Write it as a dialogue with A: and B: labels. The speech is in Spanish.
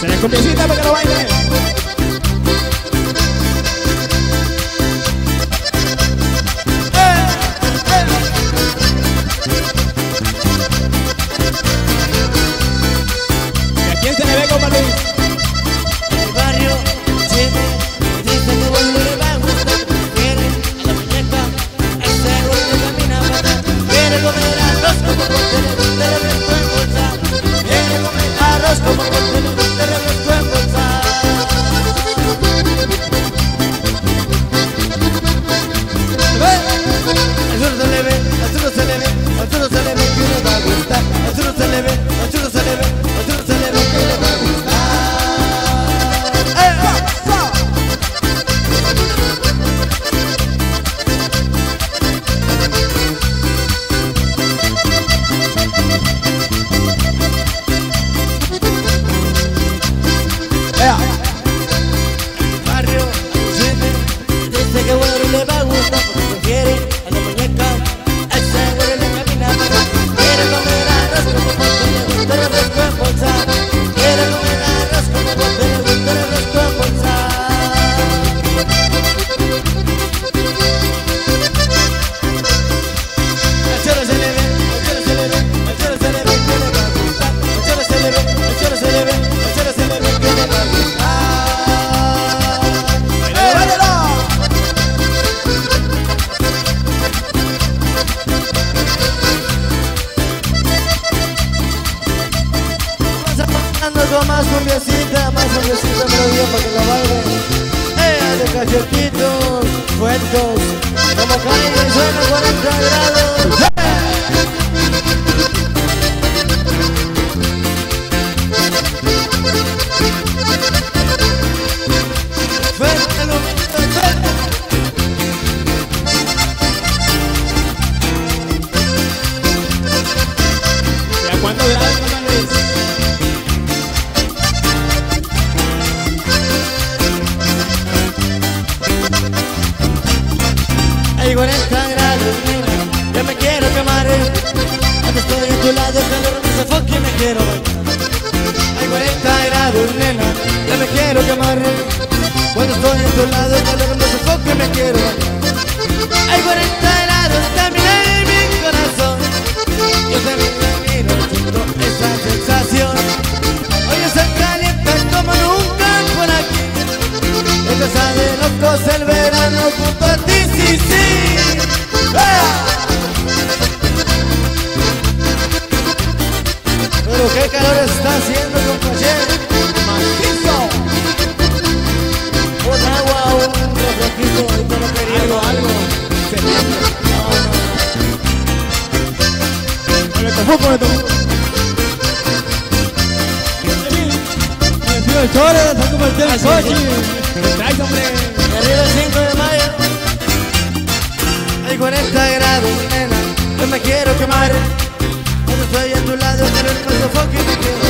A: Tenés cumbiecita para que lo bailen. ¿Y a quién se le ve, compa Luis?
B: El barrio siempre dice que bueno le va a gustar. Quiere a la muñeca, ese gordo camina para. Quiere comer arroz como corte, le gusta el refresco en bolsa. Quiere comer arroz como corte, le gusta el refresco en bolsa. Al sur se le ve, al sur se le ve, al sur se le ve que le va a gustar. Al sur se le ve, al sur se le ve, al sur se le ve que le va a gustar. Barrio siempre dice que bueno le va a gustar porque quiere a la muñeca, a ese güey le camina para. Quiere comer arroz como corte, le gusta el refresco en bolsa. Quiere comer arroz como corte, le gusta el refresco en bolsa. Al choro se le ve, al choro se le ve, al choro se le ve que le va a gustar. Al choro se le ve, al choro se le ve, al choro se le ve que le va a gustar. Con más cumbiecita melodía para que la bailen. De cachetitos, cuentos, como caen y suena 40 grados.
A: ¿Y a cuántos grados, compa Luis?
B: Hay 40 grados, nena, yo me quiero quemar. Cuando estoy a tu lado, el calor me sofoca y me quiero bailar. Hay 40 grados, nena, yo me quiero quemar. Cuando estoy a tu lado, el calor me sofoca y me quiero bailar. Hay 40 grados también en mi corazón. Yo también me miro, siento esa sensación. Hoy se calienta como nunca por aquí. Es cosa de locos el verano junto a ti, sí, sí. Pero qué calor está haciendo, compañero. Macizo. Un agua, un refresquito, ahorita no quería.
A: Algo. Me tomo. Me pido el chore, está como el coche. Me traes, hombre.
B: Arriba el 5 de mayo. Hay 40 grados, nena, yo me quiero quemar. Cuando estoy a tu lado, quiero el paso y me quiero